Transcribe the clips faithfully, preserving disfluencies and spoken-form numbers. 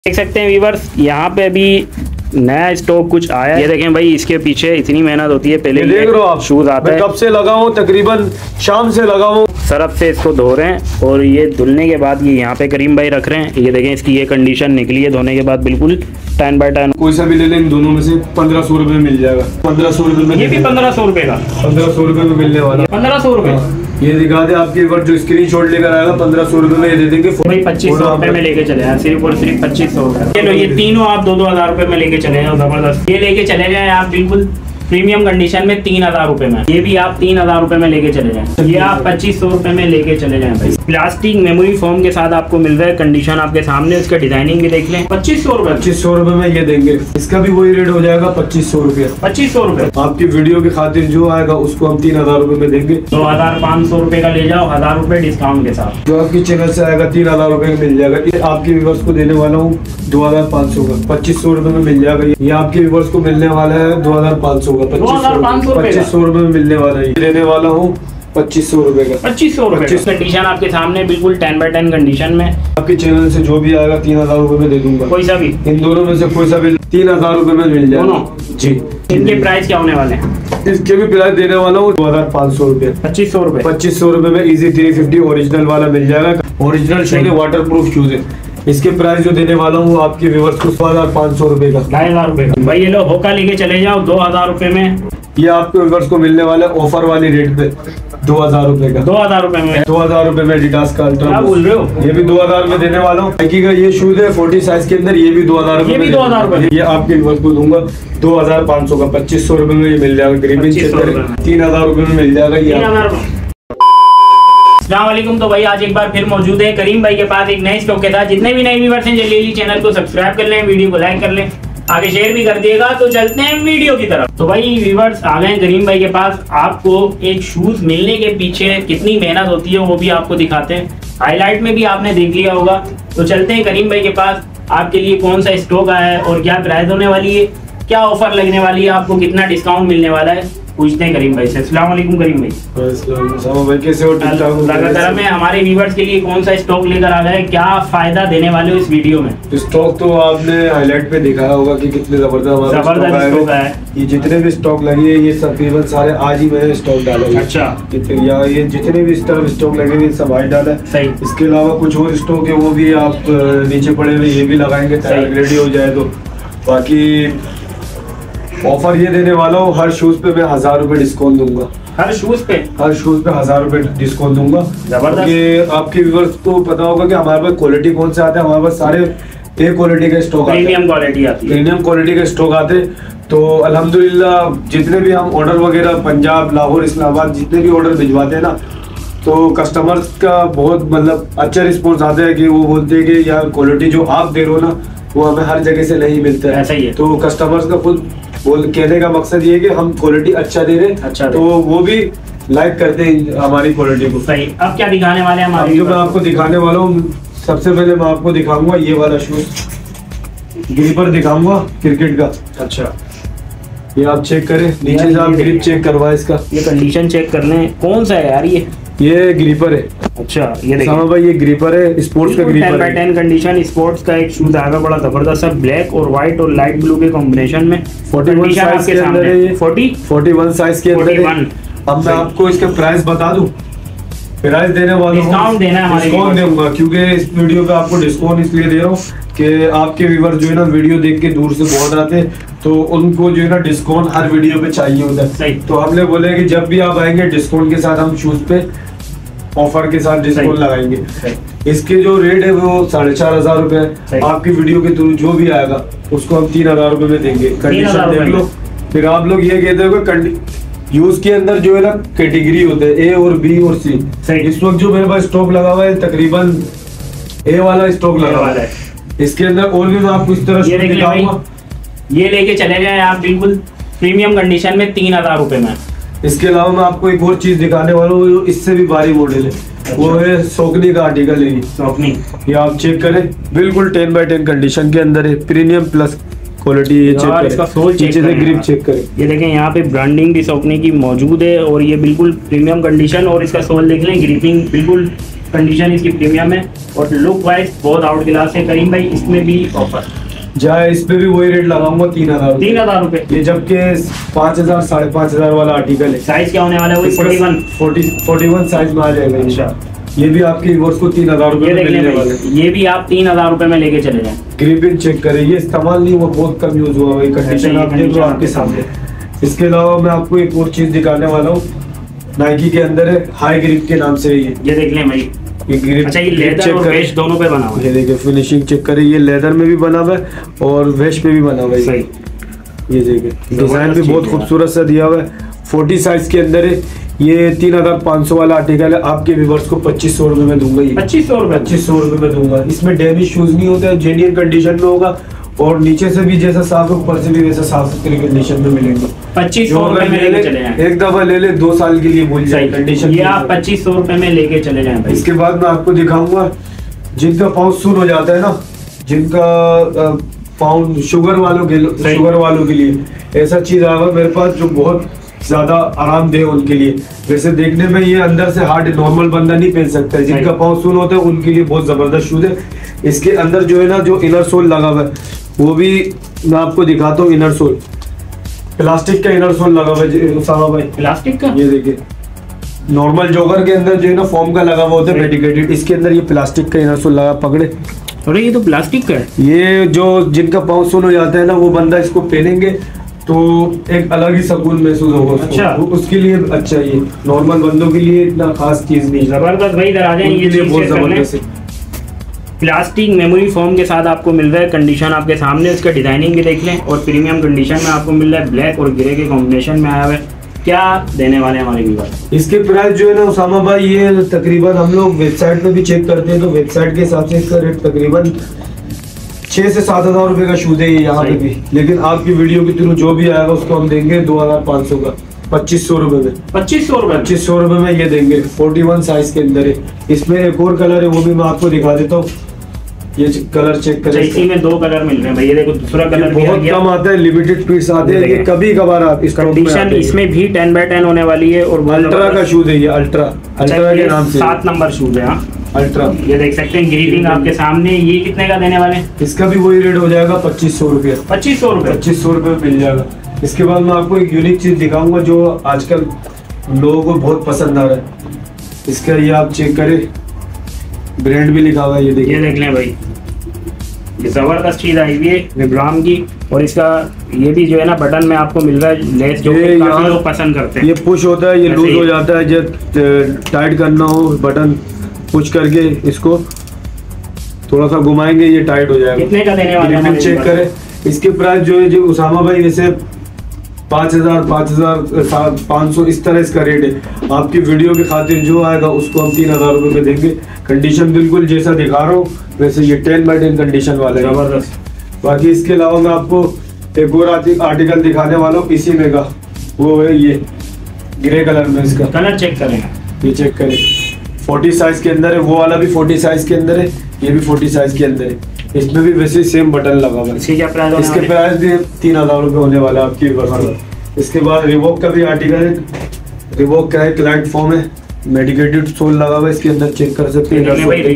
देख सकते हैं व्यूअर्स, यहाँ पे अभी नया स्टॉक कुछ आया है। ये देखें भाई, इसके पीछे इतनी मेहनत होती है। पहले देख रहे हो आप, शूज आता है, कब से लगा हूँ, तकरीबन शाम से लगा हूँ। सरफ से इसको धो रहे हैं और ये धुलने के बाद ये यहाँ पे करीम भाई रख रहे हैं। ये देखें, इसकी ये कंडीशन निकली है धोने के बाद, बिल्कुल टैन बाय टैन। कोई सा भी ले लें, इन दोनों में से पंद्रह सौ रुपए में मिल जाएगा। पंद्रह सौ रुपए में, ये भी पंद्रह सौ रुपए का, पंद्रह सौ रुपए में मिलने वाला। पंद्रह सौ रुपए ये दिखा दे आपके बार जो स्क्रीन शॉट लेकर आएगा, पंद्रह सौ रुपए में ये दे देंगे। भाई पच्चीस सौ रुपए में लेके चले हैं, सिर्फ और सिर्फ पच्चीस सौ रुपए। चलो ये तीनों आप दो दो हजार रुपए में लेके चले जाओ, जबरदस्त। ये लेके चले जाए आप बिल्कुल प्रीमियम कंडीशन में तीन हजार रुपए में। ये भी आप तीन हजार रुपए में लेके चले जाएं। ये आप पच्चीस सौ रुपए में लेके चले जाएं भाई। प्लास्टिक मेमोरी फोम के साथ आपको मिल रहा है, कंडीशन आपके सामने, उसका डिजाइनिंग भी देख लें। पच्चीस सौ रुपए पच्चीस सौ रुपए में ये देंगे। इसका भी वही रेट हो जाएगा, पच्चीस सौ रुपए। पच्चीस सौ रुपए आपकी वीडियो की खातिर जो आएगा उसको हम तीन हजार रुपए में देंगे। दो हजार पाँच सौ रुपए का ले जाओ, हजार रुपए डिस्काउंट के साथ। जो आपकी चैनल से आएगा तीन हजार रुपए में मिल जाएगा। ये आपके व्यूवर्स को देने वाला हूँ दो हजार पाँच सौ का, पच्चीस सौ रुपए में मिल जाएगा। ये आपके व्यूवर्स को मिलने वाला है दो हजार पाँच सौ का, पच्चीस पच्चीस सौ रुपए में मिलने वाला है। देने वाला हूँ पच्चीस सौ रुपए का, पच्चीस सौ रुपए कंडीशन आपके सामने, बिल्कुल टेन बाय टेन कंडीशन में। आपके चैनल से जो भी आएगा तीन हजार रुपए में दे दूंगा। कोई सा भी, इन दोनों में से कोई सा भी तीन हजार रुपए में मिल जाएगा। दोनों जी। इनके प्राइस क्या होने वाले हैं? इसके भी प्राइस देने वाला हूँ दो हजार पाँच सौ रुपए, पच्चीस सौ रुपए। पच्चीस सौ रुपए में इजी थ्री फिफ्टी ओरिजिनल वाला मिल जाएगा। ओरिजिनल शूज है, वाटर प्रूफ शूज है। इसके प्राइस जो देने वाला हूँ आपके व्यूवर्स को दो हजार पाँच सौ रुपए का, ढाई हजार रुपए का। भाई ये लो होका लेके चले जाओ दो हजार रुपए में। ये आपके व्यूवर्स को मिलने वाला है ऑफर वाली रेट पे दो हजार रुपए का, दो हजार रुपए में। दो हजार रुपए में एडिडास का अल्ट्रा। क्या बोल रहे हो? ये भी दो हजार में देने वाला हूँ। नाइकी का ये शूज है फोर्टी साइज के अंदर, ये भी दो हजार ये भी दो हजार रुपए। ये आपके व्यूवर्स को दूंगा दो हजार पाँच सौ का, पच्चीस सौ रुपए में ये मिल जाएगा। ग्रीमिंग तीन हजार रुपए में मिल जाएगा। ये अस्सलाम वालेकुम। तो भाई आज एक बार फिर मौजूद है करीम भाई के पास एक नए स्टॉक के साथ। जितने भी नए व्यूअर्स हैं जल्दी चैनल को सब्सक्राइब कर लें, वीडियो को लाइक कर लें, आगे शेयर भी कर दिएगा। तो चलते हैं वीडियो की तरफ। तो भाई व्यूअर्स आ गए करीम भाई के पास। आपको एक शूज मिलने के पीछे कितनी मेहनत होती है वो भी आपको दिखाते हैं। हाईलाइट में भी आपने देख लिया होगा। तो चलते हैं करीम भाई के पास, आपके लिए कौन सा स्टॉक आया है और क्या प्राइस होने वाली है, क्या ऑफर लगने वाली है, आपको कितना डिस्काउंट मिलने वाला है, पूछते हैं करीम भाई से। अस्सलाम वालेकुम करीम भाई। भाई कैसे हो? लगातार में हमारे व्यूअर्स के लिए कौन सा स्टॉक लेकर आ गए, क्या फायदा देने वाले हो इस वीडियो में? स्टॉक तो आपने हाईलाइट पे दिखाया होगा कि कितने जबरदस्त हमारा स्टॉक है। ये जितने भी स्टॉक लगे हैं ये तकरीबन सारे आज ही मैंने स्टॉक डाला है। अच्छा। या ये जितने भी इस तरफ स्टॉक लगे हुए सब आज डाला है। सही। इसके अलावा कुछ और स्टॉक है वो भी आप नीचे पड़े हुए ये भी लगाएंगे, रेडी हो जाए तो। बाकी ऑफर ये देने वाला हूँ, हर शूज पे मैं हजार रुपए डिस्काउंट दूंगा। हर शूज पे हर शूज पे हजार रुपए डिस्काउंट दूंगा। जबरदस्त। आपके व्यूअर्स को पता होगा कि हमारे पास क्वालिटी कौन सा आता है। हमारे पास सारे ए क्वालिटी का स्टॉक आता है, प्रीमियम क्वालिटी आती है, प्रीमियम क्वालिटी का स्टॉक आते हैं। तो अल्हम्दुलिल्लाह जितने भी हम ऑर्डर वगैरह पंजाब, लाहौर, इस्लामाबाद जितने भी ऑर्डर भिजवाते हैं ना, तो कस्टमर्स का बहुत मतलब अच्छा रिस्पॉन्स आता है कि वो बोलते हैं कि यार क्वालिटी जो आप दे रहे हो ना वो हमें हर जगह से नहीं मिलता है। ऐसा ही है। तो कस्टमर्स का खुद बोल कहने का मकसद ये है कि हम क्वालिटी अच्छा दे रहे हैं, अच्छा तो वो भी लाइक करते हैं हमारी क्वालिटी को। सही। अब क्या दिखाने वाले हैं हमारे? जो मैं आपको दिखाने वाला हूँ, सबसे पहले मैं आपको दिखाऊंगा ये वाला शूज, ग्रिपर दिखाऊंगा क्रिकेट का। अच्छा। ये आप चेक करें, नीचे से आप ग्रिप चेक करवाए इसका, ये कंडीशन चेक कर लें। कौन सा है यार ये? ये ग्रिपर है। अच्छा। ये देखिए भाई, ये ग्रिपर है, स्पोर्ट्स का ग्रिपर है। Ten by ten condition sports का एक शूज आएगा, बड़ा जबरदस्त है, ब्लैक और व्हाइट और लाइट ब्लू के कॉम्बिनेशन में। इकतालीस साइज के अंदर है ये। चालीस इकतालीस साइज के अंदर है। अब मैं आपको इसका प्राइस बता दूं, प्राइस देने वाला हूं, डिस्काउंट देना है हमारे, डिस्काउंट दूंगा क्योंकि इस वीडियो पे आपको डिस्काउंट इसलिए दे रहा हूँ कि आपके व्यूअर जो है ना वीडियो देख के दूर से बहुत आते हैं, तो उनको जो है ना डिस्काउंट हर वीडियो पे चाहिए होता है। तो हमने बोले कि जब भी आप आएंगे डिस्काउंट के साथ हम शूज पे ऑफर के साथ डिस्काउंट लगाएंगे। इसके जो रेट है वो साढ़े चार हजार रुपए है। आपकी वीडियो के थ्रू जो भी आएगा उसको हम तीन हजार रुपए में देंगे। कंडीशन देख लो। फिर आप लोग ये कहते हो कि यूज के अंदर जो है ना कैटेगरी होते हैं, ए और बी और सी। इस वक्त जो मेरे पास स्टॉक लगा हुआ है तकरीबन ए वाला स्टॉक लगा हुआ है। इसके अंदर और भी मैं आपको इस तरह दिखाऊंगा। ये लेके चले जाए आप बिल्कुल प्रीमियम कंडीशन में तीन हजार रुपए में। इसके अलावा मैं आपको एक और चीज दिखाने वाला हूँ, इससे भी भारी मॉडल है। अच्छा। वो है सोकनी का आर्टिकल है। सोकनी ये आप चेक करें, बिल्कुल टेन बाय टेन कंडीशन के अंदर है, प्रीमियम प्लस क्वालिटी। ये चेक करें, इसका सोल चेक करें, ग्रिप चेक करें। ये देखें यहाँ पे ब्रांडिंग भी सोकनी की मौजूद है और ये बिल्कुल प्रीमियम कंडीशन। और इसका सोल देख लें, ग्रिपिंग बिल्कुल कंडीशन इसकी प्रीमियम है और लुक वाइज बहुत आउट क्लास है। करीम भाई इसमें भी ऑफर जाए, इस पे भी वही रेट लगाऊंगा तीन हजार तीन हजार रुपए। ये जबकि पाँच हजार साढ़े पाँच हजार वाला आर्टिकल है। साइज क्या होने वाला है? वही forty one forty forty one size में आ जाएगा। अच्छा, ये भी आपके वीवर्स को तीन हजार रुपए में मिलने वाले। ये भी आप तीन हजार रुपए में लेके चले जाएं। ग्रिपिंग चेक करें, ये इस्तेमाल नहीं हुआ, बहुत कम यूज हुआ है, कंडीशन आप देख लो आपके सामने। इसके अलावा मैं आपको एक और चीज दिखाने वाला हूँ, नाइकी के अंदर है हाई ग्रिप के नाम से। ये ये देख लें भाई, ये ग्रिप। अच्छा, ये लेदर और वेस्ट दोनों पे बना हुआ है। ये देखिए फिनिशिंग चेक करें, ये लेदर में भी बना हुआ है और वेस्ट पे भी बना हुआ है। सही, ये देखिए डिजाइन भी बहुत खूबसूरत सा दिया हुआ है। फोर्टी साइज के अंदर है। ये तीन हजार पाँच सौ वाला आर्टिकल है, आपके व्यूअर्स को पच्चीस सौ रुपए में दूंगा। ये पच्चीस सौ रुपए पच्चीस सौ रुपए में दूंगा। इसमें डैमेज शूज नहीं होते, जेन्युइन कंडीशन में होगा और नीचे से भी जैसा साफ है ऊपर से भी वैसा साफ सुथरी कंडीशन में मिलेंगे। पच्चीस सौ रुपए में लेके चले जाएं। एक दफा ले ले, दो साल के लिए भूल जाए कंडीशन। ये आप पच्चीस सौ रुपए में लेके चले जाएं भाई। इसके बाद मैं आपको दिखाऊंगा जिनका पाँव सुन हो जाता है ना, जिनका पाउंड शुगर वालों के शुगर वालों के लिए ऐसा चीज आया मेरे पास जो बहुत ज्यादा आरामदेह उनके लिए। वैसे देखने में ये अंदर से हार्ड नॉर्मल बंदा नहीं पहन सकता है, जिनका पाँव सुन होता है उनके लिए बहुत जबरदस्त शूज है। इसके अंदर जो है ना, जो इनर सोल लगा हुआ है वो भी मैं आपको दिखाता हूँ। इनर सोल प्लास्टिक का इनर सोल लगा हुआ है उसामा भाई, प्लास्टिक का। ये देखिए नॉर्मल जॉगर के अंदर जो है ना फोम का लगा हुआ होता है मेडिकेटेड, इसके अंदर ये प्लास्टिक का इनर सोल लगा। पकड़े, अरे ये तो प्लास्टिक का है। ये जो जिनका पाँव सुन हो जाता है ना, वो बंदा इसको पहनेंगे तो एक अलग ही सुकून महसूस होगा उसको। अच्छा, उसके लिए अच्छा, ये नॉर्मल बंदों के लिए इतना खास चीज नहीं। जबरदस्त भाई, इधर आ जाए, ये लिए बहुत जबरदस्त है। प्लास्टिक मेमोरी फोम के साथ आपको मिल रहा है। कंडीशन आपके सामने, उसका डिजाइनिंग भी देख लें और प्रीमियम कंडीशन में आपको मिल रहा है। ब्लैक और ग्रे के कॉम्बिनेशन में आया हुआ है। क्या देने वाले हैं हमारे व्यूअर? इसके प्राइस जो है ना उसामा भाई, ये तकरीबन हम लोग वेबसाइट पे भी चेक करते हैं तो वेबसाइट के हिसाब से इसका रेट तकरीबन छह से सात हजार रुपए का शूज है ये यहाँ पे भी। लेकिन आपकी वीडियो के थ्रू जो भी आएगा उसको हम देंगे दो हजार पाँच सौ का, पच्चीस सौ रुपए में। पच्चीस सौ रुपए पच्चीस सौ रुपए में ये देंगे। फोर्टी वन साइज के अंदर है। इसमें एक और कलर है, वो भी मैं आपको दिखा देता हूँ। ये कलर चेक करें, इसी में दो कलर मिल रहे हैं भाई। ये देखो दूसरा कलर बहुत कम आता है, लिमिटेड पीस आते हैं, ये कभी कभार आप इस कंडीशन इसमें भी टेन बाय टेन होने वाली है। और अल्ट्रा का शूज है ये, अल्ट्रा अल्ट्रा के नाम से सात नंबर शूज है। अल्ट्रा, ये देख सकते हैं ग्रीपिंग आपके सामने। ये कितने का देने वाले? इसका भी वही रेट हो जाएगा पच्चीस सौ रुपये। पच्चीस सौ रुपये पच्चीस सौ रुपये मिल जाएगा। इसके बाद मैं आपको एक यूनिक चीज दिखाऊंगा जो आजकल लोगों को बहुत पसंद आ रहा है। इसका ये आप चेक करें, ब्रांड भी लिखा हुआ है, ये देखिए। ये देख लें भाई, ये जबरदस्त चीज आई हुई है विब्राम की। और इसका ये भी जो है ना बटन में आपको मिल रहा है लेस, जो काफी लोग पसंद करते हैं। ये पुश होता है, ये लूज हो जाता है। जब टाइट करना हो बटन पुश करके इसको थोड़ा सा घुमाएंगे, ये टाइट हो जाएगा। कितने का देने वाले हैं? चेक करें। इसके प्राइस जो है जो उसामा भाई वैसे पाँच हजार पाँच हजार पाँच सौ इस तरह इसका रेट है। आपकी वीडियो की खातिर जो आएगा उसको हम तीन हजार रुपये में देंगे। कंडीशन बिल्कुल जैसा दिखा रहा हूँ वैसे ये टेन बाई टेन कंडीशन वाला है, जबरदस्त। बाकी इसके अलावा मैं आपको एक और आर्टिकल दिखाने वाला हूँ इसी में का, वो है ये ग्रे कलर में। इसका कलर चेक करें, ये चेक करें। फोर्टी साइज के अंदर है, वो वाला भी फोर्टी साइज के अंदर है, ये भी फोर्टी साइज के अंदर है। इसमें भी वैसे सेम बटन लगा हुआ है। इसके क्या प्राइस? इसके प्राइस भी तीन हजार रुपये होने वाला है आपकी वर्ष। इसके बाद रिबॉक का भी आर्टिकल है, रिबॉक का एक लाइट फॉर्म है, मेडिकेटेड सोल लगा हुआ है, इसके अंदर चेक कर सकते हैं।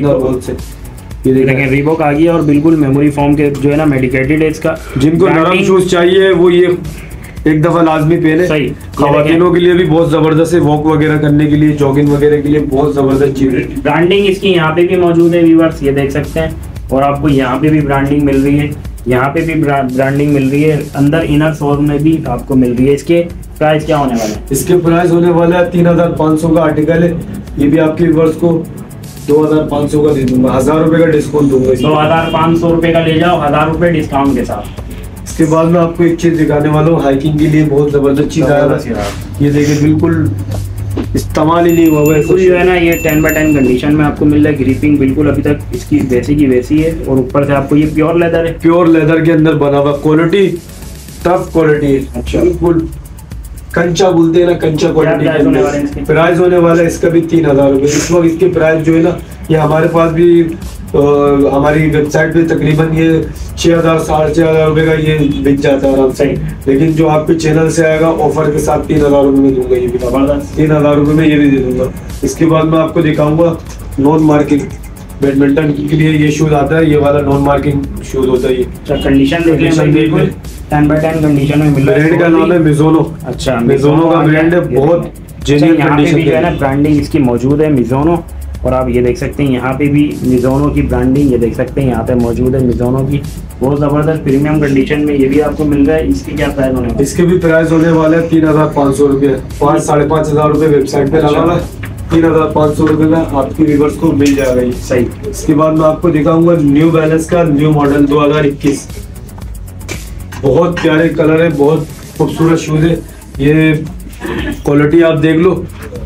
ये देखें रिबॉक आ गया और बिल्कुल मेमोरी फॉर्म के जो है ना मेडिकेटेड है इसका। जिनको नरम शूज चाहिए वो ये एक दफा लाजमी पहने। सही, खवातीनों के लिए भी बहुत जबरदस्त है, वॉक वगैरह करने के लिए, जॉगिंग वगैरह के लिए बहुत जबरदस्त चीज है। ब्रांडिंग इसकी यहाँ पे भी मौजूद है व्यूअर्स, ये देख सकते हैं। और आपको यहाँ पे भी ब्रांडिंग मिल रही है, यहाँ पे भी ब्रांडिंग मिल रही है, अंदर इनर सोल में भी आपको मिल रही है। इसके प्राइस क्या होने वाला है? इसके प्राइस होने वाला है तीन हजार पाँच सौ का आर्टिकल है। ये भी आपके व्यूअर्स को दो हजार पाँच सौ का दे दूंगा, हजार रुपए का डिस्काउंट दूंगा। दो हजार पाँच सौ रुपए का ले जाओ, हजार रुपए डिस्काउंट के साथ। इसके बाद मैं आपको एक चीज दिखाने वाला हूँ, हाइकिंग के लिए बहुत जबरदस्त चीज आया है। ये देखिए बिल्कुल इस्तेमाल ही नहीं हुआ है कुछ, जो है ना ये टेन बाय टेन कंडीशन में आपको मिल रहा है। ग्रिपिंग बिल्कुल अभी तक इसकी वैसी की वैसी है। और ऊपर से आपको ये प्योर लेदर है, प्योर लेदर के अंदर बना हुआ, क्वालिटी टफ क्वालिटी है। अच्छा, बिल्कुल कंचा बोलते हैं ना, कंचा क्वालिटी। प्राइस होने वाला है इसका भी तीन हजार रुपये। इस वक्त इसके प्राइस जो है ना, ये हमारे पास भी आ, हमारी वेबसाइट पे तकरीबन ये छह हजार साढ़े छह हजार रुपये का ये बिक जाता है आराम से। लेकिन जो आपके चैनल से आएगा ऑफर के साथ तीन हजार रुपये में दूंगा, ये भी तीन हजार रुपये में ये भी दे दूंगा। इसके बाद मैं आपको दिखाऊंगा नॉन मार्किंग बैडमिंटन के लिए ये शूज आता है, ये वाला नॉन मार्किंग शूज होता है ये। अच्छा कंडीशन देख लें भाई, बिल्कुल टेन बाय टेन कंडीशन में मिल रहा है। ब्रांड का नाम है मिज़ुनो। अच्छा मिज़ुनो का ब्रांड है, बहुत जेन्युइन कंडीशन जो है ना ब्रांडिंग इसकी मौजूद है मिज़ुनो। और आप ये देख सकते हैं यहाँ पे भी मिज़ुनो की ब्रांडिंग ये देख सकते हैं यहाँ पे मौजूद है मिज़ुनो की, बहुत ज़बरदस्त प्रीमियम कंडीशन में ये भी आपको मिल रहा है। इसकी क्या प्राइस होने वाला है? इसके भी प्राइस होने वाले हैं तीन हजार पाँच सौ रुपये, पाँच साढ़े पाँच हजार रुपये वेबसाइट पे लगा हुआ है, तीन हजार पाँच सौ रुपये में आपकी व्यूअर्स को मिल जाएगा ये। सही। इसके बाद मैं आपको दिखाऊंगा न्यू बैलेंस का न्यू मॉडल दो हजार इक्कीस, बहुत प्यारे कलर है, बहुत खूबसूरत शूज है। ये क्वालिटी आप देख लो,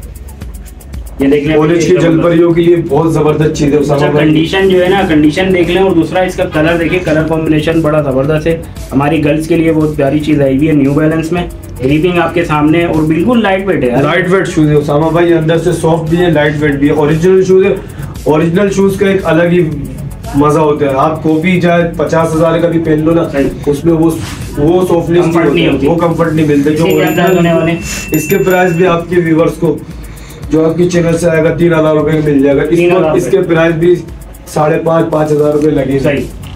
ये देख लें कॉलेज की जलपरियों के लिए बहुत जबरदस्त चीज है। अच्छा कंडीशन जो है ना कंडीशन देख लें, और दूसरा इसका कलर देखिए, कलर कॉम्बिनेशन बड़ा जबरदस्त है। हमारी गर्ल्स के लिए बहुत प्यारी चीज आई हुई है न्यू बैलेंस में, ग्रिपिंग आपके सामने और बिल्कुल लाइट वेट है। लाइट वेट शूज है उसामा भाई, अंदर से सॉफ्ट भी है, लाइट वेट भी है, ओरिजिनल शूज है। ओरिजिनल शूज का एक अलग ही मजा होता है। आप कॉपी चाहे पचास हजार का भी पहन लो ना, उसमें वो वो सॉफ्टनेस नहीं होती, वो कंफर्ट नहीं मिलता जो होने वाले। इसके प्राइस भी आपके व्यूअर्स को जो आपकी चैनल से आएगा तीन हजार रुपए में मिल जाएगा। इस इसके प्राइस भी साढ़े पाँच पाँच हजार रुपए लगेगा,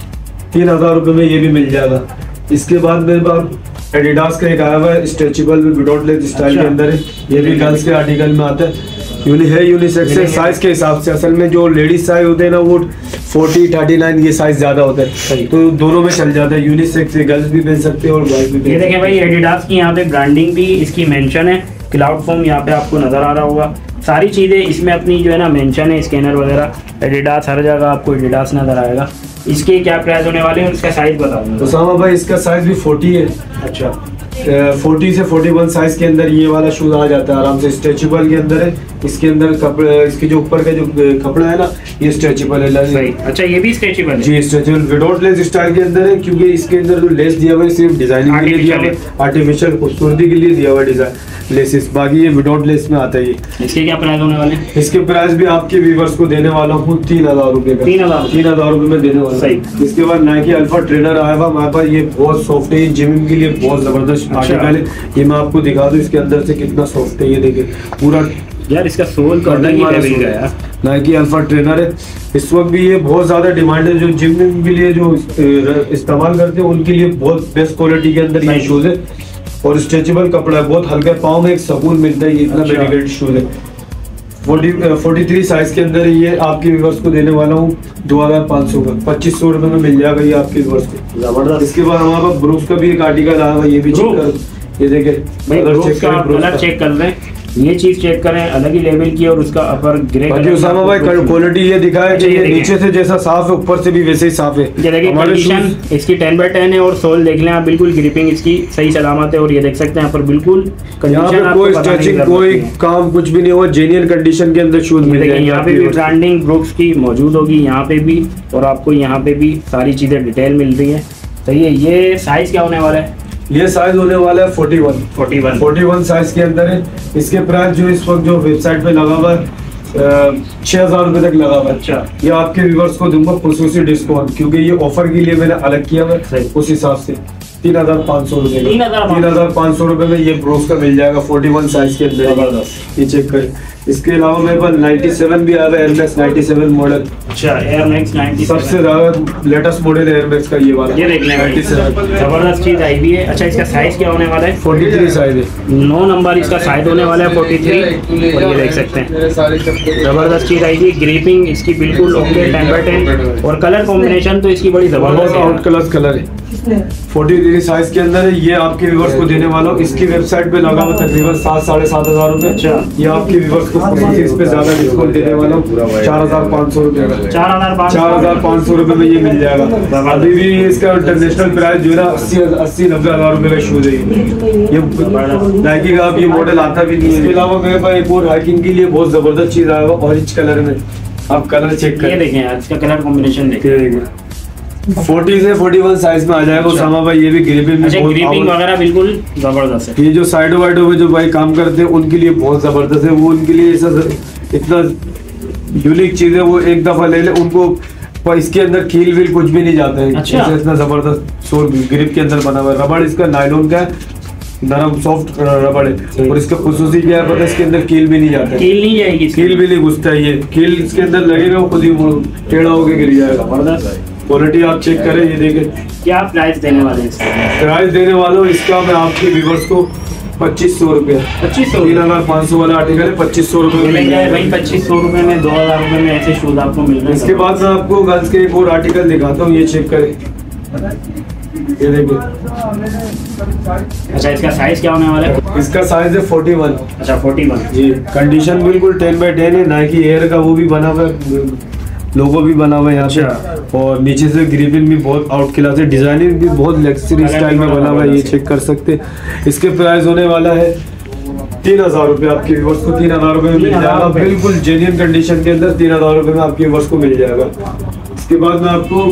तीन हजार रुपए में ये भी मिल जाएगा। इसके बाद मेरे पास एडिडास का एक आया हुआ है स्ट्रेचेबल विदाउट लेग स्टाइल के अंदर है, ये भी गर्ल्स के आर्टिकल में आता है। यूनि है यूनिसेक्स है साइज के हिसाब से, असल में जो लेडीज साइज होते हैं ना वो फोर्टी थर्टी नाइन ये साइज ज्यादा होता है, तो दोनों में चल जाता है। यूनिसेक्स गर्ल्स भी पहन सकते हैं और बॉयज भी। ये देखें भाई एडिडास की यहाँ पे ब्रांडिंग भी इसकी मेंशन है, क्लाउड फॉर्म यहाँ पे आपको नजर आ रहा होगा। सारी चीज़ें इसमें अपनी जो है ना मेंशन है, स्कैनर वगैरह, एडिडास हर जगह आपको एडिडास नजर आएगा। इसके क्या प्राइस होने वाले हैं और इसका साइज बताऊंगा। तो सामा भाई इसका साइज भी फोर्टी है। अच्छा फोर्टी से फोर्टी वन साइज के अंदर ये वाला शूज आ जाता है आराम से, स्ट्रेचेबल के अंदर है। इसके अंदर कपड़े, इसके जो ऊपर का जो कपड़ा है ना ये स्ट्रेचेबल है। अच्छा ये भी स्ट्रेचेबल है जी, स्ट्रेचेबल विदाउट लेस स्टाइल के अंदर है, क्योंकि इसके अंदर जो लेस दिया हुआ है सिर्फ डिजाइनिंग के लिए दिया हुआ है, आर्टिफिशियल खूबसूरती के लिए दिया हुआ डिजाइन लेसेस, बाकी ये विदाउट लेस में आता है। ये इसके क्या प्राइस होने वाले? इसके प्राइस भी आपके व्यूअर्स को देने वाला हूँ तीन हजार रुपए का, तीन हजार तीन हजार रुपए में देने वाला। सही। इसके बाद नाइकी अल्फा ट्रेनर आया हुआ हमारे पास, ये बहुत सॉफ्ट है, जिम के लिए बहुत जबरदस्त आर्टिकल है। ये मैं आपको दिखा दूं इसके अंदर से कितना सॉफ्ट है, ये देखिए पूरा यार इसका सोल का अलग ही लेवल का है। नाइकी अल्फा ट्रेनर है, इस वक्त भी ये बहुत ज्यादा डिमांड है। जो जिम के लिए जो इस्तेमाल करते हैं उनके लिए बहुत बेस्ट क्वालिटी के अंदर ये शूज है, और स्ट्रेचेबल कपड़ा है, बहुत हल्का, पाँव में एक सुकून मिलता है। ये इतना मेडिकेटेड शूज है, फोर्टी फोर्टी थ्री साइज के अंदर ये आपके व्यूअर्स को देने वाला हूँ दो हजार पाँच सौ का, पच्चीस सौ रुपए में मिल जाएगा ये आपके व्यूअर्स को। जबरदस्त। इसके बाद हमारे पास ब्रूक्स का भी एक आर्टिकल आया हुआ, ये भी चेक कर, ये देखे कलर चेक कर रहे हैं, ये चीज चेक करें, अलग ही लेवल की, और उसका अपर ग्रे कलर। उसामा भाई क्वालिटी ये दिखाया कि ये नीचे से जैसा साफ है ऊपर से भी वैसे ही साफ है। ये देखिए कंडीशन इसकी टेन बाय टेन है, और सोल देख लें आप, बिल्कुल ग्रिपिंग इसकी सही सलामत है, और ये देख सकते हैं यहाँ पर बिल्कुल कंडीशन, कोई स्ट्रेचिंग कोई काम कुछ भी नहीं हुआ, जेन्युइन कंडीशन के अंदर शूज मिल जाएंगे। यहाँ पे भी ब्रांडिंग ब्रूक्स की मौजूद होगी, यहाँ पे भी, और आपको यहाँ पे भी सारी चीजें डिटेल मिल रही है। सही है। ये साइज क्या होने वाला है? ये साइज होने वाला है forty one forty one forty one size के अंदर है। इसके प्राइस जो इस वक्त जो वेबसाइट पे लगा हुआ है छह हजार रुपए तक लगा हुआ है। अच्छा, ये आपके व्यूअर्स को दूंगा खुसूसी डिस्काउंट, क्योंकि ये ऑफर के लिए मैंने अलग किया हुआ है, उस हिसाब से तीन हजार पाँच सौ रुपए तीन हजार पाँच सौ रुपए में ये ब्रोस का मिल जाएगा फोर्टी वन साइज के अंदर। ये चेक करें। इसके अलावा मेरे पास नाइन्टी सेवन भी आया है, एयरमैक्स नाइन्टी सेवन मॉडल। अच्छा, एयरमैक्स नाइन्टी सेवन सबसे ज्यादा लेटेस्ट मॉडल है एयरमैक्स का, ये वाला। ये देख लें नाइन्टी सेवन, जबरदस्त चीज आई भी है। अच्छा, इसका साइज क्या होने वाला है? फोर्टी थ्री साइज है, नौ नंबर इसका साइज होने वाला है फोर्टी थ्री, और ये देख सकते हैं जबरदस्त चीज आई थी। ग्रिपिंग इसकी बिल्कुल ओके, टेन बाय टेन, और कलर कॉम्बिनेशन तो इसकी बड़ी जबरदस्त आउट क्लास कलर है। फोर्टी थ्री साइज के अंदर है, ये आपके व्यूअर्स को देने वाला हूँ। इसकी वेबसाइट पे लगा हुआ तकरीबन सात साढ़े सात हजार रुपए। अच्छा, ये आपके व्यूअर्स को इस पे ज्यादा डिस्काउंट देने वाला हूँ, चार हजार पाँच सौ रुपए चार हजार चार हजार पाँच सौ रुपए में ये मिल जाएगा। अभी भी इसका इंटरनेशनल प्राइस जो है ना अस्सी अस्सी नब्बे हजार रुपए का शूज है। ये नाइकी का अब ये मॉडल आता भी नहीं है। इसके अलावा मेरे पास एक और हाइकिंग के लिए बहुत जबरदस्त चीज आया हुआ ऑरेंज कलर में, आप कलर चेक करें। ये देखें यार, इसका कलर कॉम्बिनेशन देखिए, फोर्टी से फोर्टी वन साइज में आ जाएगा। उसामा भाई ये भी ग्रिपिंग अच्छा, ग्रिपिंग वगैरह बिल्कुल जबरदस्त है। ये जो साइडो वाइडो में जो भाई काम करते हैं उनके लिए बहुत जबरदस्त है, वो उनके लिए ऐसा इतना यूनिक चीज है, वो एक दफा ले ले उनको, पर इसके अंदर कील वील कुछ भी नहीं जाता है। अच्छा, इतना जबरदस्त सोल ग्रिप के अंदर बना हुआ है। रबड़ इसका नायलॉन का है, नरम सॉफ्ट रबड़ है। और इसका खुसूसी क्या है पता है, इसके अंदर कील भी नहीं जाता है, कील नहीं जाएगी, कील भी नहीं घुसता है। ये कील इसके अंदर लगेगा वो खुद ही टेढ़ा होके गिर जाएगा। क्वालिटी आप चेक करें, ये देखें। क्या प्राइस देने वाले हैं? प्राइस देने वाला हूँ इसका मैं आपके व्यूअर्स को पच्चीस सौ रुपया पच्चीस सौ तीन हजार पाँच सौ वाला आर्टिकल है, पच्चीस सौ रुपये मिल जाए भाई। पच्चीस सौ रुपये में, दो हजार रुपये में ऐसे शूज आपको मिल रहे हैं। इसके बाद मैं आपको गर्ल्स के एक और आर्टिकल दिखाता हूँ, ये चेक करें, ये देखिए। अच्छा, इसका साइज क्या होने वाला है? इसका साइज है फोर्टी वन। अच्छा, फोर्टी वन जी। कंडीशन बिल्कुल टेन बाई टेन है। नाइकी एयर का वो भी बना हुआ है, लोगो भी बना हुआ है यहाँ पे। और नीचे से ग्रिपिंग भी बहुत आउट क्लास है, डिजाइनिंग भी बहुत लग्जरी स्टाइल में बना हुआ है, ये चेक कर सकते हैं। इसके प्राइस होने वाला है तीन हजार रुपये। आपके व्यूअर्स को तीन हजार रुपये में मिल जाएगा, बिल्कुल जेन्युइन कंडीशन के अंदर तीन हजार रुपये में आपके व्यूअर्स को मिल जाएगा। इसके बाद में आपको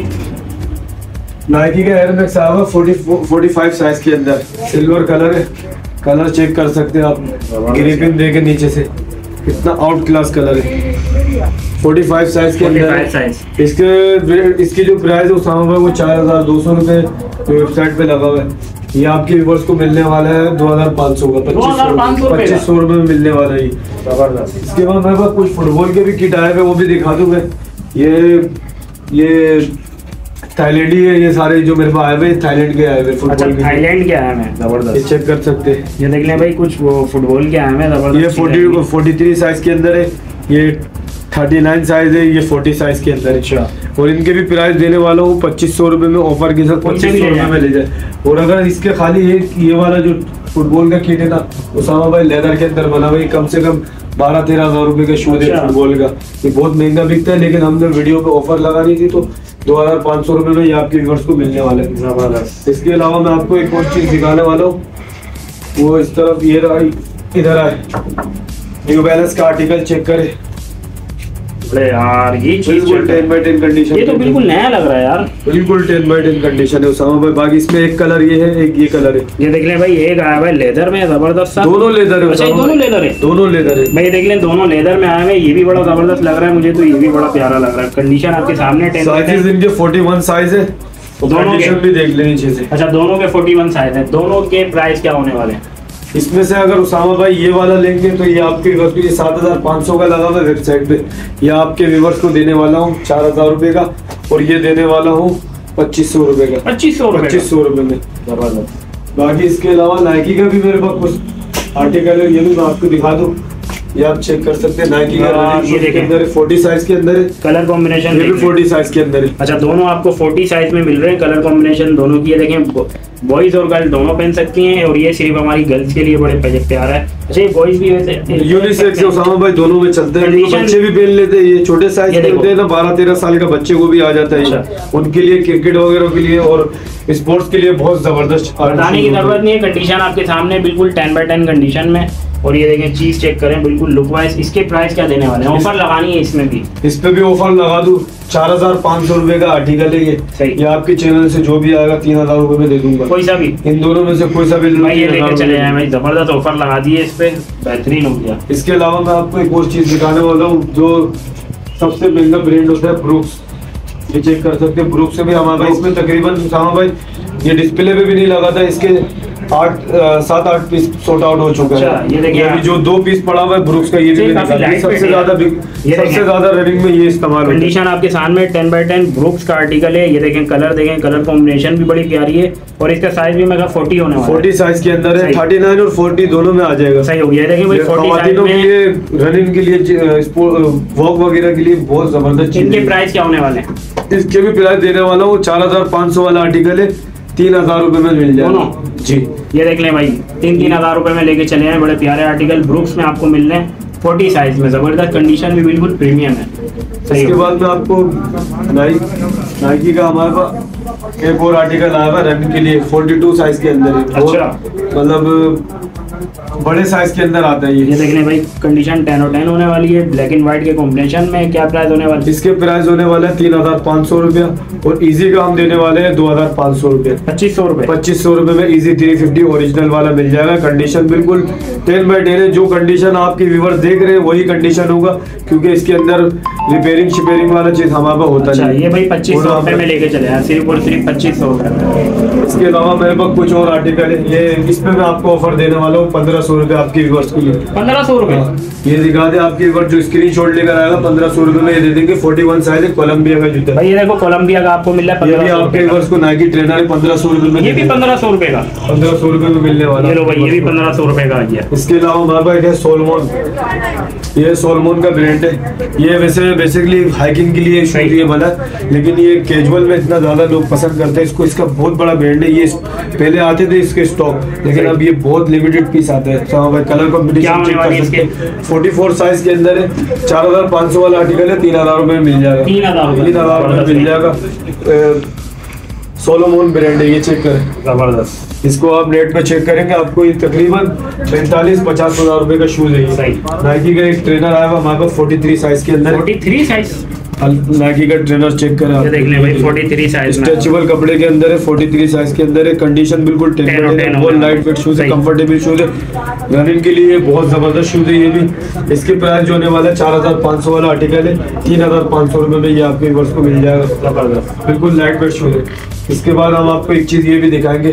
नाइकी का एयर मैक्स आएगा फोर्टी फोर्टी फाइव साइज के अंदर, सिल्वर कलर है। कलर चेक कर सकते हैं आप, ग्रिपिंग देके नीचे से कितना आउट क्लास कलर है। फोर्टी फाइव साइज के अंदर इसके इसकी जो प्राइस है उसामा भाई वो चार हजार दो सौ रुपये वेबसाइट पे लगा हुआ है। ये आपके व्यूअर्स को मिलने वाला है दो हजार पाँच सौ का, पच्चीस सौ रुपये में मिलने वाला है। जबरदस्त। इसके बाद मेरे पास कुछ फुटबॉल के भी किट आए हुए, वो भी दिखा दूँ मैं। ये ये थाईलैंडी है, ये सारे जो मेरे पास आए हुए थाईलैंड के आए हुए फुटबॉल के। थाईलैंड के आए हैं, जबरदस्त। ये चेक कर सकते हैं, ये देख लें भाई, कुछ वो फुटबॉल के आए हैं, जबरदस्त। ये फोर्टी फोर्टी थ्री साइज के अंदर है, ये थर्टी नाइन साइज है, ये फोर्टी साइज के अंदर है। और इनके भी प्राइस देने वाला हूँ पच्चीस सौ रुपये में, ऑफर के साथ पच्चीस सौ रुपये में ले जाए। और अगर इसके खाली ये ये वाला जो फुटबॉल का किट है ना, उसामा भाई लेदर के अंदर बना हुआ है, कम से कम बारह तेरह हजार रुपये का शूज है फुटबॉल का। ये बहुत महंगा बिकता है, लेकिन हमने वीडियो पे ऑफर लगानी थी तो दो हजार पाँच सौ रुपये में ये आपके व्यूअर्स को मिलने वाला है। जबरदस्त। इसके अलावा मैं आपको एक और चीज दिखाने वाला हूँ, वो इस तरफ ये रहा, इधर आए, न्यू बैलेंस का आर्टिकल चेक करें। अरे यार, ये चीज टेन बाई टेन कंडीशन, ये तो बिल्कुल नया लग रहा है यार, बिल्कुल टेन बाई टेन कंडीशन है उसामा भाई। बाकी इसमें एक कलर ये है, एक ये कलर है। ये देख लें भाई, एक आया भाई लेदर में, जबरदस्त सा। दोनों लेदर है। अच्छा, दोनों लेदर है, दोनों लेदर है भाई। देख लें, दोनों लेदर में आए हुए, ये भी बड़ा जबरदस्त लग रहा है मुझे, तो ये भी बड़ा प्यारा लग रहा है। कंडीशन आपके सामने, साइजेस इनके फोर्टी वन साइज है, दोनों के भी देख लें नीचे से। अच्छा, दोनों के फोर्टी वन साइज है। दोनों के प्राइस क्या होने वाले हैं? इसमें से अगर उसामा भाई ये वाला लेंगे तो ये आपके व्यूअर्स को ये सात हजार पाँच सौ का लगा हुआ है वेबसाइट पे, ये आपके व्यूअर्स को देने वाला हूँ चार हजार रुपये का, और ये देने वाला हूँ पच्चीस सौ रुपये का। पच्चीस सौ पच्चीस सौ रुपये में। जबरदस्त। बाकी बाकी इसके अलावा नाइकी का भी मेरे पास कुछ आर्टिकल है, ये भी मैं आपको दिखा दूँ, ये आप चेक कर सकते हैं। नाइकी का ये देखें, अंदर फोर्टी साइज के अंदर है, कलर कॉम्बिनेशन ये भी फोर्टी साइज के अंदर है। अच्छा, दोनों आपको फोर्टी साइज में मिल रहे हैं, कलर कॉम्बिनेशन दोनों की। ये देखें, बॉयज और गर्ल दोनों पहन सकती हैं, और ये सिर्फ हमारी गर्ल्स के लिए बड़े प्यारा है। अच्छा, ये बॉयज भी वैसे यूनिसेक्स उसामा भाई दोनों में चलते हैं, बच्चे भी पहन लेते हैं। ये छोटे साइज के होते हैं ना, बारह तेरह साल का बच्चे को भी आ जाता है। अच्छा। उनके लिए क्रिकेट वगैरह के लिए और स्पोर्ट्स के लिए बहुत जबरदस्त, बताने की जरूरत नहीं है। कंडीशन आपके सामने बिल्कुल टेन बाई टेन कंडीशन में। और ये देखें, चीज चेक करें, बिल्कुल लुक वाइज। इसके प्राइस क्या देने वाले हैं? ऑफर लगानी है इसमें भी, इस पे भी ऑफर लगा दूं। चार हजार पाँच सौ रुपए का आर्टिकल है ये। सही। ये आपके चैनल से जो भी आएगा तीन हजार रुपए में दे दूंगा, कोई सा भी, इन दोनों में से कोई सा भी भाई। ये लेके चले जाए भाई, जबरदस्त ऑफर लगा दिए इस पे, बेहतरीन हो गया। इसके अलावा मैं आपको एक और चीज दिखाने वाला हूँ, जो सबसे महंगा ब्रांड होता है ब्रूक्स। ये चेक कर सकते हैं, ब्रूक्स से भी हमारे भाई इसमें तकरीबन उसामा भाई ये डिस्प्ले पे भी नहीं लगा था, इसके आठ सात आठ पीस सोल्ड आउट हो चुका है। ये देखिए, अभी जो दो पीस पड़ा हुआ है ब्रूक्स का, ये भी सबसे ज्यादा सबसे ज्यादा रनिंग में ये इस्तेमाल होता है। कंडीशन आपके सामने टेन बाई टेन ब्रूक्स का आर्टिकल है। ये देखें, कलर देखें, कलर कॉम्बिनेशन भी बड़ी प्यारी है, और इसका साइज भी मेरा फोर्टी होने वाला है। फोर्टी साइज के अंदर है, थर्टी नाइन और फोर्टी दोनों में आ जाएगा। सही हो गया। देखें भाई, फोर्टी साइज में के लिए, रनिंग के लिए, वॉक वगैरह के लिए बहुत जबरदस्त। इनके प्राइस क्या होने वाले हैं? इसके भी प्राइस देने वाला हूँ, चार हजार पाँच सौ वाला आर्टिकल है, तीन हजार रुपए में मिल जाएगा जी। ये देख लें भाई, तीन तीन हजार रुपए में लेके चले हैं, बड़े प्यारे आर्टिकल ब्रूक्स में आपको मिल रहे हैं, फोर्टी साइज में, जबरदस्त कंडीशन भी बिल्कुल प्रीमियम है। इसके बाद में आपको नाइकी का हमारे पास एक और आर्टिकल आया हुआ रनिंग के लिए, फोर्टी टू साइज के अंदर है। अच्छा। मतलब बड़े साइज के अंदर आता है ये। ये देखने भाई कंडीशन टेन और टेन होने वाली है, ब्लैक एंड व्हाइट के कॉम्बिनेशन में। क्या प्राइस होने वाला है इसके? प्राइस होने वाला है तीन हजार पाँच सौ रुपया और इजी का हम देने वाले हैं दो हजार पाँच सौ रुपये। पच्चीस सौ रुपये पच्चीस सौ रुपये में इजी थ्री फिफ्टी ओरिजिनल वाला मिल जाएगा। कंडीशन बिल्कुल टेन बाई टेन है। जो कंडीशन आपकी व्यूअर्स देख रहे हैं वही कंडीशन होगा, क्योंकि इसके अंदर रिपेयरिंग शिपेयरिंग वाला चीज हमारे पास होता अच्छा, नहीं। ये भाई पच्चीस सौ रुपये में लेके चले हैं, सिर्फ और सिर्फ पच्चीस सौ रुपये। इसके अलावा मेरे पास कुछ और आर्टिकल है, ये इसमें मैं आपको ऑफर देने वाला हूँ पंद्रह सौ रुपये आपकी व्यूअर्स के लिए। पंद्रह सौ रुपये ये दिखा दे आपकी व्यूअर्स जो स्क्रीन शॉट लेकर आएगा पंद्रह सौ रुपये में ये दे देंगे। फोर्टी वन साइज है, कोलंबिया का जूता। भाई ये देखो कोलंबिया का आपको मिल रहा है ये भी आपके व्यूअर्स को नाइकी ट्रेनर है पंद्रह सौ रुपये में। ये भी पंद्रह सौ रुपये का पंद्रह सौ रुपये में मिलने वाला। ये लो भाई, ये भी पंद्रह सौ रुपये का आ गया। इसके अलावा हमारे पास है सोलमोन। ये सोलमोन का ब्रांड है। ये वैसे बेसिकली हाइकिंग के लिए शूज ये बना, लेकिन ये कैजुअल में इतना ज्यादा लोग पसंद करते हैं इसको। इसका बहुत बड़ा ब्रांड है। ये पहले आते थे इसके स्टॉक, लेकिन अब ये बहुत लिमिटेड पीस आते हैं। तो भाई कलर कॉम्बिनेशन चेक कर सकते हैं। फोर्टी फोर साइज के अंदर है, चार हजार पाँच सौ वाला आर्टिकल है, तीन हजार रुपये में मिल जाएगा। तीन हजार तीन हजार रुपये में मिल जाएगा। सोलोमोन ब्रांड है, ये चेक करें, जबरदस्त। इसको आप नेट पे चेक करेंगे आपको ये तकरीबन पैंतालीस पचास हजार रुपए का शूज है। सही। नाइकी का एक ट्रेनर आया हुआ हमारे पास फोर्टी थ्री साइज के अंदर। फोर्टी थ्री साइज नाइकी का ट्रेनर चेक करें आप, ये देख लें भाई, फोर्टी थ्री साइज में स्ट्रेचेबल कपड़े के अंदर है, फोर्टी थ्री साइज के अंदर है। कंडीशन बिल्कुल टेन टेन है, लाइट वेट शूज है, कंफर्टेबल शूज है। रनिंग के लिए बहुत जबरदस्त शूज है ये भी। इसके प्राइस जो होने वाला है चार हजार पाँच सौ वाला आर्टिकल है, तीन हजार पाँच सौ रुपए में ये आपके व्यूअर्स को मिल जाएगा। जबरदस्त, बिल्कुल लाइट वेट शूज है। इसके बाद हम आपको एक चीज ये भी दिखाएंगे,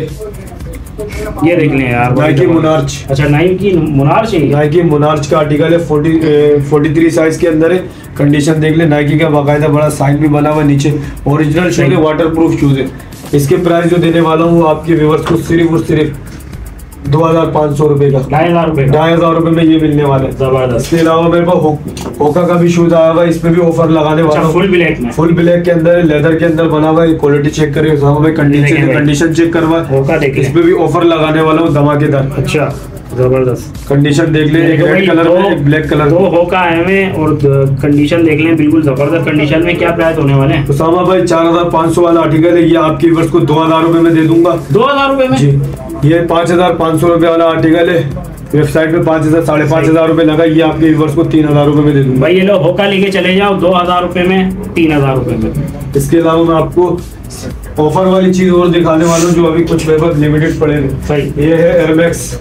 ये देख लें यार, नाइकी मोनार्च। अच्छा, नाइकी मोनार्च है। नाइकी मोनार्च का आर्टिकल है, फोर्टी फोर्टी थ्री साइज के अंदर है। कंडीशन देख ले, नाइकी का बाकायदा बड़ा साइन भी बना हुआ नीचे। ओरिजिनल शूज है, वाटर प्रूफ शूज है। इसके प्राइस जो देने वाला हूँ आपके व्यूअर्स को सिर्फ और सिर्फ दो हजार पाँच सौ रुपए का, ढाई हजार रुपए ढाई हजार रुपए में ये मिलने वाला है। जबरदस्त। इसके अलावा मेरे पास हो, होका का भी शूज आया हुआ है, इसमें भी ऑफर लगाने वाला हूँ। फुल ब्लैक में, फुल ब्लैक के अंदर लेदर के अंदर बना हुआ है। क्वालिटी चेक करें, कंडीशन कंडीशन चेक करवा, इसमें भी ऑफर लगाने वाला हूँ धमाकेदार। अच्छा, जबरदस्त। कंडीशन देख ले, एक रेड कलर में, एक ब्लैक कलर। दो होका है में और कंडीशन देख लें, बिल्कुल जबरदस्त कंडीशन में। क्या प्राइस होने वाले हैं उसामा भाई? चार हजार पाँच सौ वाला आर्टिकल है, ये आपकी व्यूअर्स को दो हजार रुपए में दे दूंगा। दो हजार रुपए में जी। ये पाँच हजार पाँच सौ रुपए वाला आर्टिकल है, वेबसाइट पे पाँच हजार साढ़े पाँच हजार रुपए लगा, ये आपके व्यूअर्स को तीन हजार रुपए में दे दूंगा। भाई ये लो होका लेके चले जाओ, दो हजार रुपए में, तीन हजार रुपए में। इसके अलावा मैं आपको ऑफर वाली चीज और दिखाने वाला हूँ जो अभी कुछ मेरे पास लिमिटेड पड़े हैं। सही। ये है Air Max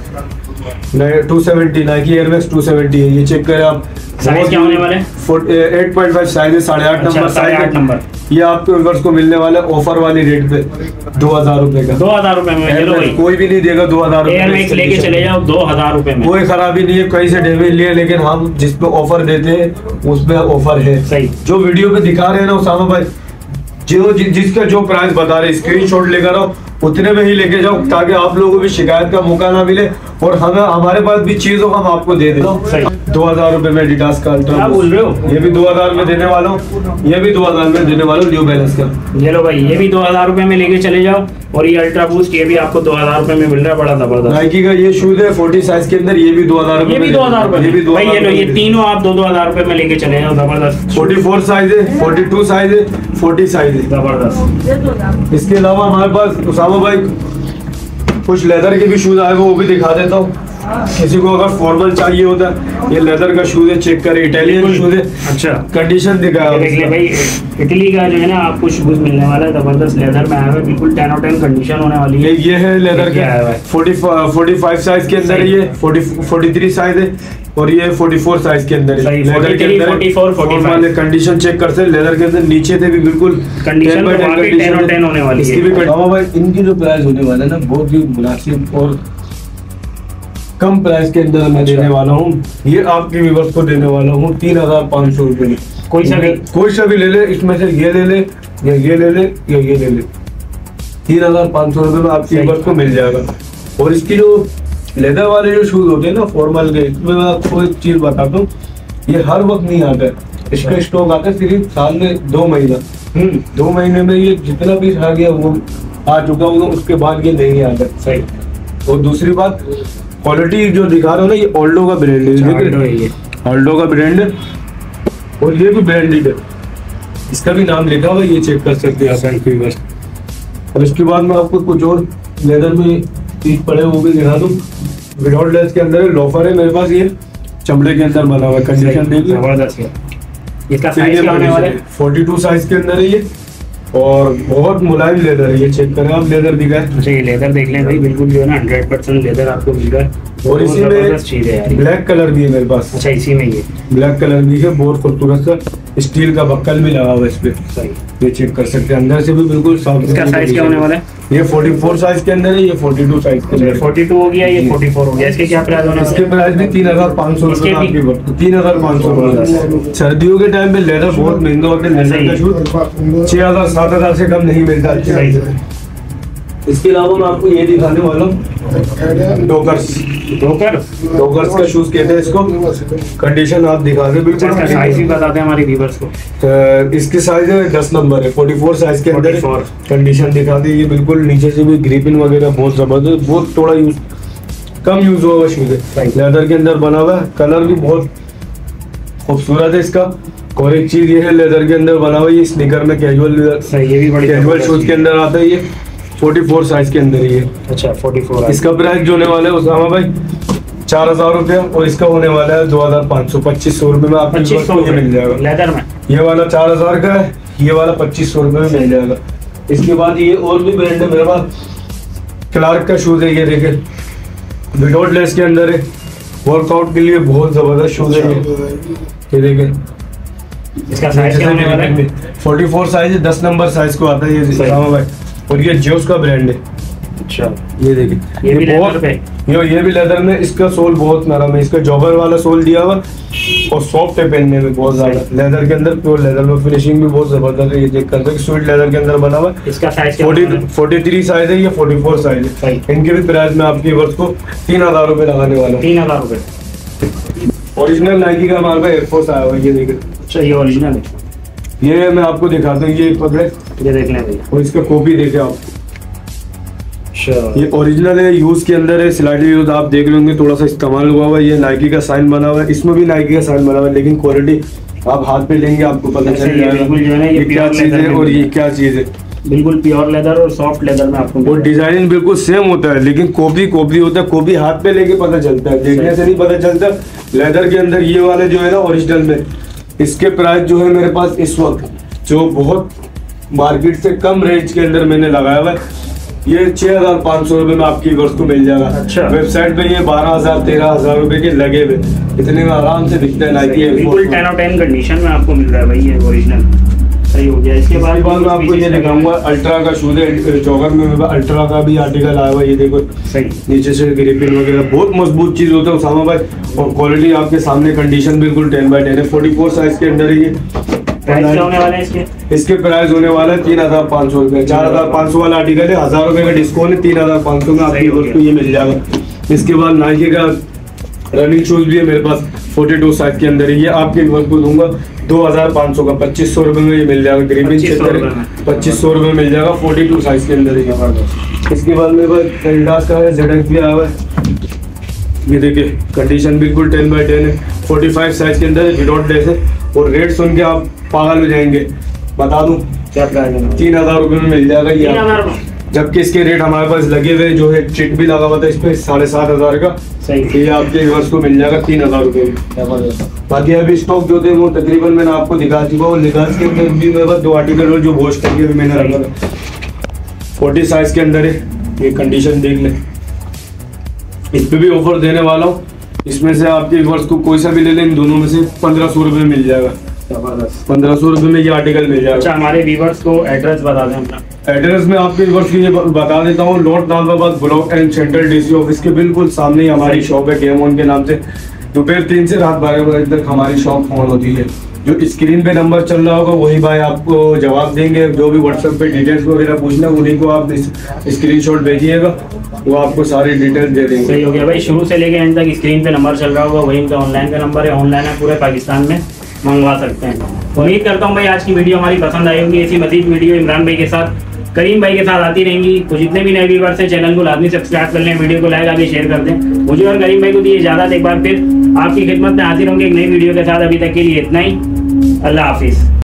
two seventy, Nike Air Max two seventy है। ये चेक करें आप। साइज क्या होने वाले? एट पॉइंट फाइव साइज है, साढ़े आठ नंबर साढ़े आठ नंबर। ये आपके व्यूअर्स को मिलने वाला है ऑफर वाली रेट पे दो हजार रुपए का। दो हजार रुपए में चलो भाई, कोई भी नहीं देगा दो हजार एयरमैक्स लेके चले जाओ दो हजार रुपए में। कोई खराबी नहीं है, कहीं से डैमेज लिए, लेकिन हम जिस पे ऑफर देते हैं उस पे ऑफर है। सही। जो वीडियो पे दिखा रहे हैं ना उसामा भाई, जो जि, जिसका जो प्राइस बता रहे स्क्रीनशॉट लेकर आओ, उतने में ही लेके जाओ, ताकि आप लोगों को भी शिकायत का मौका ना मिले और हमें हमारे पास भी चीज हो हम आपको दे दें। दो हजार रुपए में एडिडास का अल्ट्रा, क्या बोल रहे हो? ये भी दो हजार में देने वाला हूँ, ये भी दो हजार में देने वाला हूँ न्यू बैलेंस का। ये लो भाई, ये भी दो हजार रुपए में लेके चले जाओ, और ये अल्ट्रा बूस्ट ये भी आपको दो हजार रुपए में मिल रहा है, बड़ा जबरदस्त। नाइकी का ये शूज है फोर्टी साइज के अंदर, ये भी दो हजार ये भी दो हजार रुपए ये भी दो भाई, ये लो, ये हजार तीनों आप दो दो हजार रुपए में लेके चले जाओ, जबरदस्त। फोर्टी फोर साइज है, फोर्टी टू साइज है, फोर्टी साइज है, जबरदस्त। इसके अलावा हमारे पास उसामा भाई कुछ लेदर के भी शूज आए, वो भी दिखा देता हूँ। किसी को अगर फॉर्मल चाहिए होता है, ये लेदर का शूज है, चेक करें, इटालियन शूज है। अच्छा, कंडीशन दिखा देख ले भाई, इटली का जो है ना आपको शूज मिलने वाला है, जबरदस्त लेदर में आया हुआ है, बिल्कुल टेन और टेन कंडीशन होने वाली है। ये है लेदर का फोर्टी फोर्टी फाइव साइज के अंदर है, ये फोर्टी फोर्टी थ्री साइज है, और ये फोर्टी फोर साइज के अंदर है। लेदर के अंदर forty four, forty five condition check कर सकते, लेदर के अंदर नीचे से भी बिल्कुल कंडीशन टेन और टेन होने वाली है। भाई इनकी जो प्राइस होने वाला है ना, बहुत ही मुनासिब और कम प्राइस के अंदर मैं देने वाला हूँ। ये आपके व्यूअर्स को देने वाला हूँ तीन हजार पाँच सौ रुपए में। कोई सा भी कोई सा भी ले ले, इसमें से ये ले ले या ये ले ले या ये ले ले, तीन हजार पाँच सौ रुपए में आपके व्यूअर्स को मिल जाएगा। और इसकी जो लेदर वाले जो शूज होते हैं ना फॉर्मल के, इसमें मैं आपको एक चीज बताता हूँ, ये हर वक्त नहीं आता है, इसका स्टॉक आता है सिर्फ साल में दो महीना। दो महीने में ये जितना भी आ गया वो आ चुका होगा, उसके बाद ये नहीं आता। सही। और दूसरी बात, क्वालिटी जो दिखा रहा हूँ ना, ये ऑल्डो का ब्रांड है, ऑल्डो का ब्रांड है, और ये भी ब्रांडेड है, इसका भी नाम लिखा हुआ है, ये चेक कर सकते हैं आप। और इसके बाद मैं आपको कुछ और लेदर में चीज पड़े वो भी दिखा दूँ। विदाउट लेस के अंदर है, लोफर है मेरे पास, ये चमड़े के अंदर बना हुआ है, कंडीशन देखिए जबरदस्त है। इसका साइज क्या होने वाला है? बयालीस साइज के अंदर है ये, और बहुत मुलायम लेदर है ये, चेक करें आप, लेदर दिखा है। अच्छा ये लेदर देख लें भाई, बिल्कुल जो है ना हंड्रेड परसेंट लेदर आपको मिल रहा है। और इसी में ब्लैक कलर भी है मेरे पास। अच्छा इसी में ये ब्लैक कलर भी है, बहुत खूबसूरत सा स्टील का बक्कल भी लगा हुआ है इस पे, सही ये चेक कर सकते हैं, अंदर से भी बिल्कुल साफ। इसका साइज क्या होने वाला है? ये चौवालीस साइज के अंदर है, ये बयालीस साइज के अंदर। बयालीस हो गया, ये चौवालीस हो गया। इसके क्या प्राइस होने वाला है? इसके प्राइस भी तीन हजार पाँच सौ रुपए आपकी, तीन हजार पाँच सौ रुपए। सर्दियों के टाइम में लेदर बहुत महंगा होता है, लेदर का शूज छह हजार सात हजार से कम नहीं मिलता। इसके अलावा मैं आपको ये दिखाने वाला हूँ डोकर्स। डोकर्स डोकर्स का शूज कहते हैं इसको। कंडीशन आप दिखा दे बिल्कुल। इसका साइज भी बताते हैं हमारे व्यूअर्स को। इसकी साइज है दस नंबर है, चौवालीस साइज के अंदर। कंडीशन दिखा दी, ये बिल्कुल नीचे से भी ग्रिपिंग वगैरह बहुत जबरदस्त, बहुत थोड़ा यूज कम यूज हुआ हुआ शूज है, लेदर के अंदर बना हुआ है। कलर भी बहुत खूबसूरत है इसका। और एक चीज ये है, लेदर के अंदर बना हुआ है, ये स्नीकर में कैजुअल, ये भी बड़ी कैजुअल शूज के अंदर आता है। ये चौवालीस साइज के अंदर ये। अच्छा चौवालीस। इसका प्राइस जो होने वाला है उसामा भाई चार हजार रुपया, और इसका होने वाला है दो हजार पाँच सौ पच्चीस सौ रुपए में आपको ये मिल जाएगा लेदर में। ये वाला चार हजार का है, ये वाला पच्चीस सौ रुपए में मिल जाएगा। इसके बाद ये और भी ब्रांड है मेरे पास, क्लार्क का शूज है, ये देखे विदाउट लेस के अंदर है, वर्कआउट के लिए बहुत जबरदस्त शूज है ये देखे। इसका साइज क्या होने वाला है? चौवालीस साइज है, दस नंबर साइज को आता है ये उसामा भाई, और ये जोस का ब्रांड है। अच्छा ये देखिए, ये भी लेदर पे, ये ये भी लेदर में। इसका सोल बहुत नरम है, इसका जॉगर वाला सोल दिया हुआ और सॉफ्ट है पहनने में बहुत ज्यादा। लेदर के अंदर प्योर लेदर में, फिनिशिंग भी बहुत जबरदस्त है, ये चेक कर सकते हैं, स्वीट लेदर के अंदर बना हुआ। इसका साइज क्या है? तैंतालीस साइज है, ये चौवालीस साइज है। इनके भी प्राइस में आपकी वर्ष को तीन हजार रुपए लगाने वाला हूँ। तीन हजार रुपए ओरिजिनल नाइकी का हमारे पास एयरफोर्स आया हुआ है, ये देखिए। अच्छा ये ओरिजिनल है, ये मैं आपको दिखाता हूँ, ये पकड़े, ये देख लें भैया, और इसका कॉपी देखे आप। ये ओरिजिनल है, यूज के अंदर है, स्लाइडली यूज आप देख लेंगे, थोड़ा सा इस्तेमाल हुआ हुआ है। ये नाइकी का साइन बना हुआ है, इसमें भी नाइकी का साइन बना हुआ है, लेकिन क्वालिटी आप हाथ पे लेंगे आपको पता चल जाएगा ये क्या चीज है और ये क्या चीज है। बिल्कुल प्योर लेदर और सॉफ्ट लेदर में आपको, वो डिजाइन बिल्कुल सेम होता है, लेकिन कॉपी कॉपी होता है, कॉपी हाथ पे लेके पता चलता है, देखने से नहीं पता चलता। लेदर के अंदर ये वाले जो है ना ओरिजिनल में, इसके प्राइस जो है मेरे पास इस वक्त जो बहुत मार्केट से कम रेंज के अंदर मैंने लगाया हुआ है, ये छह हजार पाँच सौ रुपए में आपकी वस्तु मिल जाएगा। अच्छा। वेबसाइट पे ये बारह हजार तेरह हजार रुपए के लगे हुए, इतने में आराम से दिखता है नाइकी। बिल्कुल टेन और टेन कंडीशन में आपको मिल रहा है भाई, ये ओरिजिनल सही हो गया। इसके बाद मैं आपको ये दिखाऊंगा अल्ट्रा का शूज है, जॉगर में अल्ट्रा का भी आर्टिकल आया हुआ है, ये देखो सही, नीचे से ग्रिपिंग वगैरह बहुत मजबूत चीज होता है उसामा भाई, और क्वालिटी आपके सामने, कंडीशन बिल्कुल टेन बाई टेन है। फोर्टी फोर साइज के अंदर ये प्राइस होने वाला है इसके। इसके प्राइस होने वाला है तीन हजार पाँच सौ रुपए। चार हजार पाँच सौ वाला आर्टिकल है, हजार रुपए का डिस्काउंट है, तीन हजार पाँच सौ में आपकी वस्तु ये मिल जाएगा। इसके बाद नाइकी का रनिंग शूज भी है मेरे पास, बयालीस साइज के अंदर है, ये आपके वस्तु दूंगा दो हजार पाँच सौ का, पच्चीस सौ रुपए में ये मिल जाएगा। ग्रीबिंग पच्चीस सौ रुपए में मिल जाएगा, फोर्टी टू साइज के अंदर है। इसके बाद मेरे पास एडिडास का है, जेड भी आया हुआ है, ये देखिए कंडीशन बिल्कुल टेन बाई टेन है, फोर्टी फाइव साइज के अंदर विदाउट लेस है, और रेट सुन के आप पागल हो जाएंगे। बता दूं क्या प्राइस है? तीन हजार रुपए में मिल जाएगा ये, जबकि इसके रेट हमारे पास लगे हुए जो है, चिट भी लगा हुआ था इस पे साढ़े सात हजार का, सही, ये आपके व्यूअर्स को मिल जाएगा तीन हजार रुपए में। बाकी अभी स्टॉक जो थे वो तकरीबन मैंने आपको दिखा चुका हूँ। लिबास के अंदर भी मेरे पास दो आर्टिकल और जो वॉश करके भी मैंने रखा था, फोर्टी साइज के अंदर है, ये कंडीशन देख ले। इस पे भी ऑफर देने वाला हूँ, इसमें से आपके व्यूअर्स को कोई सा भी ले लें, इन दोनों में से पंद्रह सौ रुपए में मिल जाएगा। पंद्रह सौ रुपए में ये आर्टिकल मिल जाएगा। अच्छा, हमारे व्यूअर्स को एड्रेस बता दें अपना। एड्रेस में आपके व्यूअर्स के लिए बता देता हूँ, लॉर्ड नालबाबाद block and central DC office के बिल्कुल सामने ही हमारी शॉप है, गेम ऑन के नाम से। दोपहर तीन से रात बारह बजे तक हमारी शॉप ऑन होती है। जो स्क्रीन पे नंबर चल रहा होगा वही भाई आपको जवाब देंगे, जो भी व्हाट्सएप पे डिटेल्स वगैरह पूछना उन्हीं को आप स्क्रीनशॉट भेजिएगा, वो आपको सारी डिटेल्स दे देंगे। सही हो गया भाई, शुरू से लेके एंड तक स्क्रीन पे नंबर चल रहा होगा, वही उनका ऑनलाइन का नंबर है, ऑनलाइन है पूरे पाकिस्तान में मंगवा सकते हैं। उम्मीद करता हूँ भाई आज की वीडियो हमारी पसंद आई होगी। ऐसी मजीद वीडियो इमरान भाई के साथ, करीम भाई के साथ आती रहेंगी। तो जितने भी नए व्यूअर्स हैं चैनल को लाजमी सब्सक्राइब कर लें, वीडियो को लाइक आगे शेयर कर दें। मुझे और करीम भाई को दिए इजाजत, एक बार फिर आपकी खिदमत में हाजिर होंगे एक नई वीडियो के साथ। अभी तक के लिए इतना ही, अल्लाह हाफिज़।